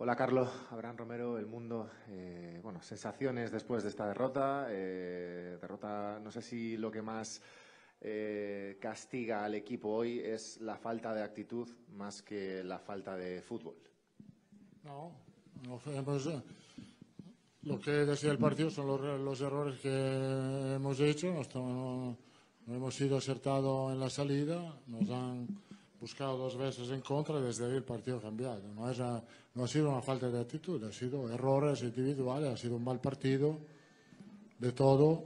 Hola Carlos, Abraham Romero, El Mundo. Bueno, sensaciones después de esta derrota. Derrota, no sé si lo que más castiga al equipo hoy es la falta de actitud más que la falta de fútbol. No, lo que decía el partido son los errores que hemos hecho. No hemos sido acertados en la salida, nos han buscado 2 veces en contra y desde ahí el partido ha cambiado. No ha sido una falta de actitud, ha sido errores individuales, ha sido un mal partido de todo,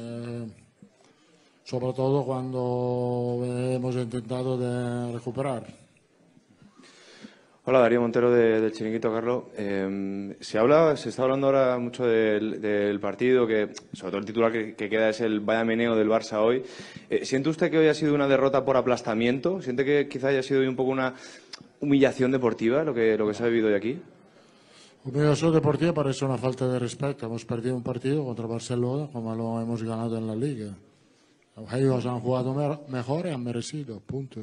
sobre todo cuando hemos intentado de recuperar. Hola, Darío Montero del Chiringuito, Carlos. Se está hablando ahora mucho del partido, que sobre todo el titular que queda es el vaya meneo del Barça hoy. ¿Siente usted que hoy ha sido una derrota por aplastamiento? ¿Siente que quizá haya sido hoy un poco una humillación deportiva lo que se ha vivido hoy aquí? Humillación deportiva parece una falta de respeto. Hemos perdido un partido contra Barcelona como lo hemos ganado en la Liga. Ellos han jugado mejor y han merecido, punto.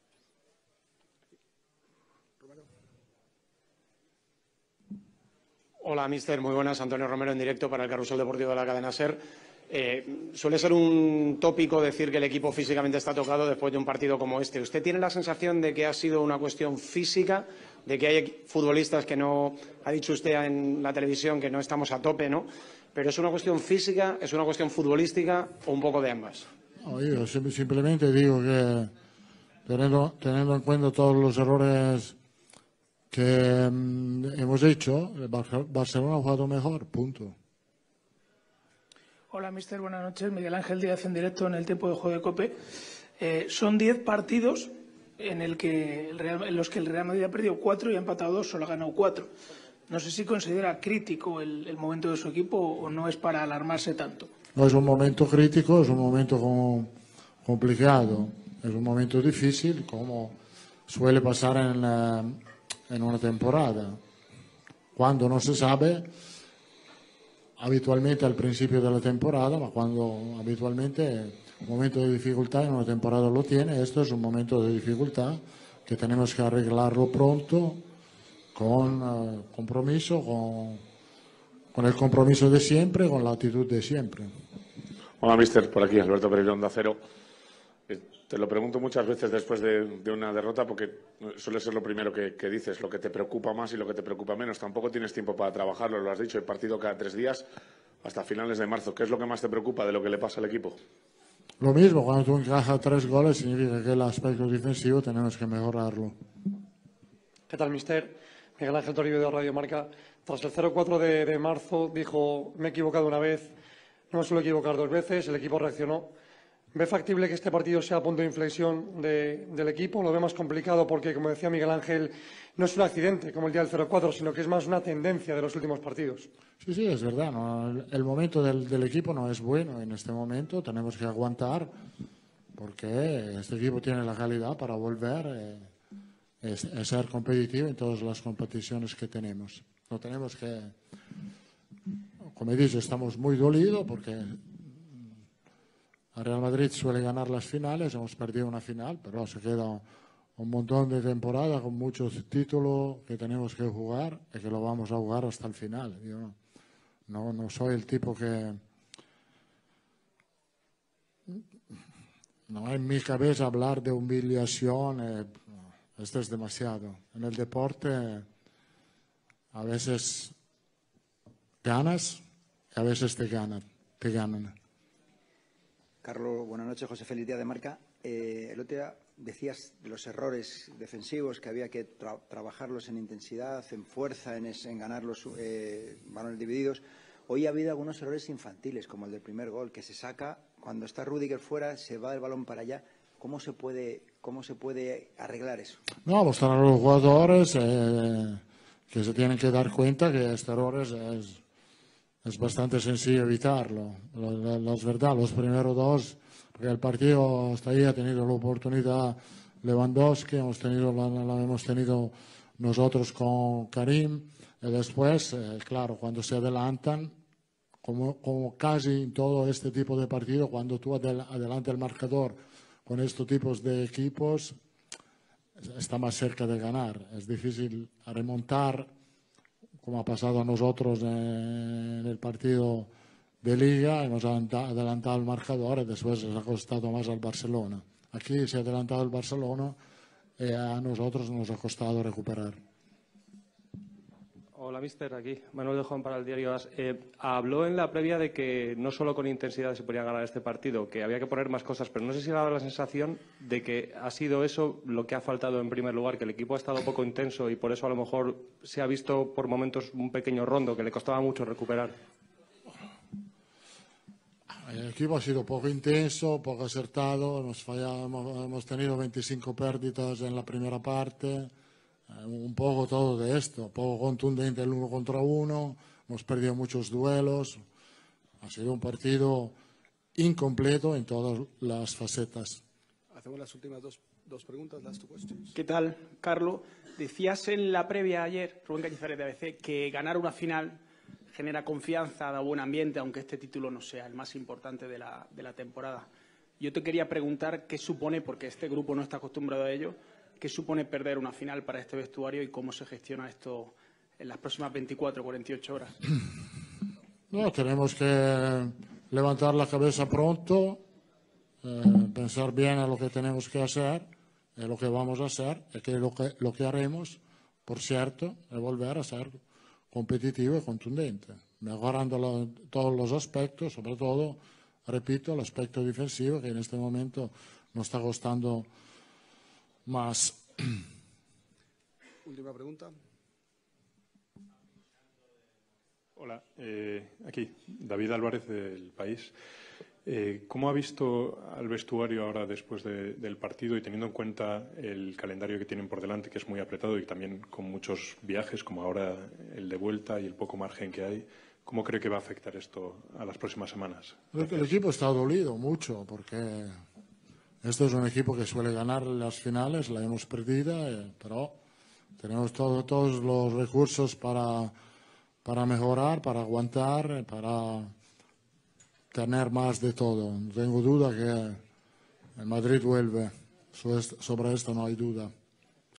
Hola, mister. Muy buenas. Antonio Romero en directo para el Carrusel Deportivo de la cadena SER. Suele ser un tópico decir que el equipo físicamente está tocado después de un partido como este. ¿Usted tiene la sensación de que ha sido una cuestión física, de que hay futbolistas que no, ha dicho usted en la televisión que no estamos a tope, ¿no? Pero ¿es una cuestión física, es una cuestión futbolística o un poco de ambas? No, yo simplemente digo que teniendo en cuenta todos los errores que hemos hecho, Barcelona ha jugado mejor, punto. Hola, mister, buenas noches. Miguel Ángel Díaz en directo en el tiempo de juego de COPE. Son 10 partidos en los que el Real Madrid ha perdido 4 y ha empatado 2, solo ha ganado 4. No sé si considera crítico el momento de su equipo o no es para alarmarse tanto. No es un momento crítico, es un momento complicado, es un momento difícil, como suele pasar en una temporada. Cuando no se sabe, habitualmente al principio de la temporada, ma cuando habitualmente un momento de dificultad en una temporada lo tiene, esto es un momento de dificultad que tenemos que arreglarlo pronto, con compromiso, con el compromiso de siempre, con la actitud de siempre. Hola, mister, por aquí, Alberto Pereira, Onda Cero. Te lo pregunto muchas veces después de una derrota porque suele ser lo primero que dices, lo que te preocupa más y lo que te preocupa menos. Tampoco tienes tiempo para trabajarlo, lo has dicho, hay partido cada 3 días hasta finales de marzo. ¿Qué es lo que más te preocupa de lo que le pasa al equipo? Lo mismo, cuando tú encajas 3 goles significa que el aspecto defensivo tenemos que mejorarlo. ¿Qué tal, mister? Miguel Ángel Toribio de Radio Marca. Tras el 0-4 de marzo dijo, me he equivocado una vez, no me suelo equivocar 2 veces, el equipo reaccionó. ¿Ve factible que este partido sea punto de inflexión del equipo? Lo ve más complicado porque, como decía Miguel Ángel, no es un accidente como el día del 0-4, sino que es más una tendencia de los últimos partidos. Sí, es verdad. ¿No? El momento del equipo no es bueno en este momento. Tenemos que aguantar porque este equipo tiene la calidad para volver a ser competitivo en todas las competiciones que tenemos. No tenemos que, como he dicho, estamos muy dolidos porque el Real Madrid suele ganar las finales, hemos perdido una final, pero se queda un montón de temporada con muchos títulos que tenemos que jugar y que lo vamos a jugar hasta el final. Yo no soy el tipo que... No hay en mi cabeza hablar de humillación, esto es demasiado. En el deporte a veces ganas y a veces te ganan. Carlos, buenas noches. José Félix Díaz de Marca. El otro día decías de los errores defensivos que había que trabajarlos en intensidad, en fuerza, en ganar los balones divididos. Hoy ha habido algunos errores infantiles, como el del primer gol, que se saca, cuando está Rüdiger fuera, se va el balón para allá. ¿Cómo se puede arreglar eso? No, pues están los jugadores que se tienen que dar cuenta que este error es bastante sencillo evitarlo. Es verdad, los primeros 2, porque el partido hasta ahí ha tenido la oportunidad Lewandowski, la hemos tenido nosotros con Karim, y después, claro, cuando se adelantan, como casi en todo este tipo de partido, cuando tú adelanta el marcador con estos tipos de equipos, está más cerca de ganar. Es difícil remontar como ha pasado a nosotros en el partido de Liga, hemos adelantado el marcador y después les ha costado más al Barcelona. Aquí se ha adelantado el Barcelona y a nosotros nos ha costado recuperar. Hola, mister. Aquí Manuel de Juan para el diario AS. Habló en la previa de que no solo con intensidad se podía ganar este partido, que había que poner más cosas, pero no sé si le ha dado la sensación de que ha sido eso lo que ha faltado en primer lugar, que el equipo ha estado poco intenso y por eso a lo mejor se ha visto por momentos un pequeño rondo, que le costaba mucho recuperar. El equipo ha sido poco intenso, poco acertado, hemos tenido 25 pérdidas en la primera parte. Un poco todo de esto, poco contundente el 1 contra 1, hemos perdido muchos duelos, ha sido un partido incompleto en todas las facetas. Hacemos las últimas dos preguntas, last two questions. ¿Qué tal, Carlos? Decías en la previa ayer, Rubén Cañizares de ABC, que ganar una final genera confianza, da buen ambiente, aunque este título no sea el más importante de la temporada. Yo te quería preguntar qué supone, porque este grupo no está acostumbrado a ello, ¿qué supone perder una final para este vestuario y cómo se gestiona esto en las próximas 24 o 48 horas? No, tenemos que levantar la cabeza pronto, pensar bien a lo que tenemos que hacer, lo que vamos a hacer, y que lo que haremos, por cierto, es volver a ser competitivo y contundente, mejorando todos los aspectos, sobre todo, repito, el aspecto defensivo, que en este momento nos está costando más. Última pregunta. Hola, aquí David Álvarez del País. ¿Cómo ha visto al vestuario ahora después del partido y teniendo en cuenta el calendario que tienen por delante, que es muy apretado y también con muchos viajes, como ahora el de vuelta y el poco margen que hay? ¿Cómo cree que va a afectar esto a las próximas semanas? El equipo está dolido mucho porque este es un equipo que suele ganar las finales, la hemos perdido, pero tenemos todos los recursos para mejorar, para aguantar, para tener más de todo. No tengo duda que el Madrid vuelve, sobre esto no hay duda.